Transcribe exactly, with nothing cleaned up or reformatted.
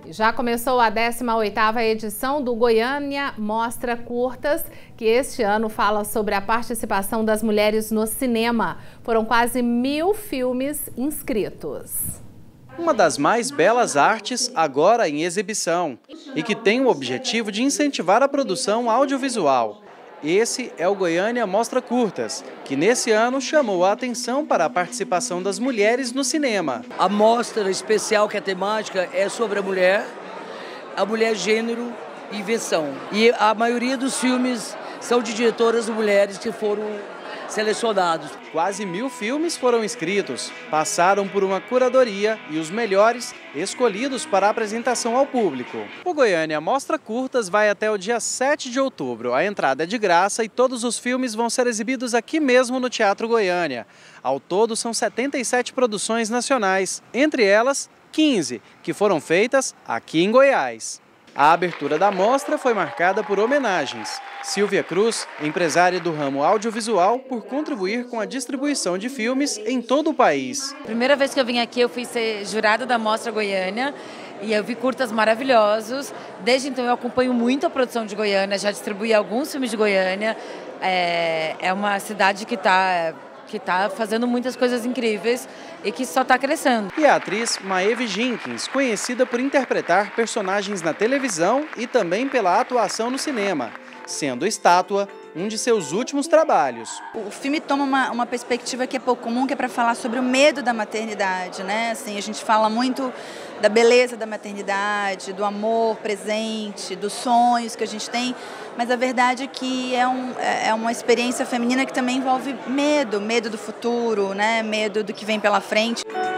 Já começou a décima oitava edição do Goiânia Mostra Curtas, que este ano fala sobre a participação das mulheres no cinema. Foram quase mil filmes inscritos. Uma das mais belas artes agora em exibição e que tem o objetivo de incentivar a produção audiovisual. Esse é o Goiânia Mostra Curtas, que nesse ano chamou a atenção para a participação das mulheres no cinema. A mostra especial, que a temática é sobre a mulher, a mulher, gênero e invenção. E a maioria dos filmes são de diretoras mulheres que foram selecionados. Quase mil filmes foram inscritos, passaram por uma curadoria e os melhores escolhidos para a apresentação ao público. O Goiânia Mostra Curtas vai até o dia sete de outubro. A entrada é de graça e todos os filmes vão ser exibidos aqui mesmo no Teatro Goiânia. Ao todo são setenta e sete produções nacionais, entre elas quinze que foram feitas aqui em Goiás. A abertura da mostra foi marcada por homenagens. Silvia Cruz, empresária do ramo audiovisual, por contribuir com a distribuição de filmes em todo o país. Primeira vez que eu vim aqui, eu fui ser jurada da Mostra Goiânia e eu vi curtas maravilhosos. Desde então eu acompanho muito a produção de Goiânia, já distribuí alguns filmes de Goiânia. É, é uma cidade que está... que está fazendo muitas coisas incríveis e que só está crescendo. E a atriz Maeve Jenkins, conhecida por interpretar personagens na televisão e também pela atuação no cinema, sendo Estátua um de seus últimos trabalhos. O filme toma uma, uma perspectiva que é pouco comum, que é para falar sobre o medo da maternidade, né? Assim, a gente fala muito da beleza da maternidade, do amor presente, dos sonhos que a gente tem, mas a verdade é que é, um, é uma experiência feminina que também envolve medo, medo do futuro, né? Medo do que vem pela frente.